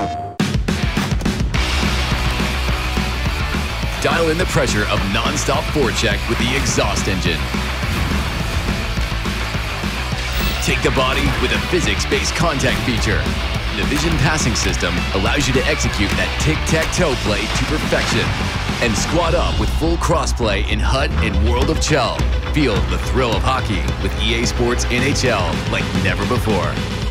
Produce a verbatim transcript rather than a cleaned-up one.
Dial in the pressure of non-stop forecheck with the exhaust engine. Take the body with a physics-based contact feature. The Vision passing system allows you to execute that tic-tac-toe play to perfection. And squad up with full crossplay in H U D and World of Chell. Feel the thrill of hockey with E A Sports N H L like never before.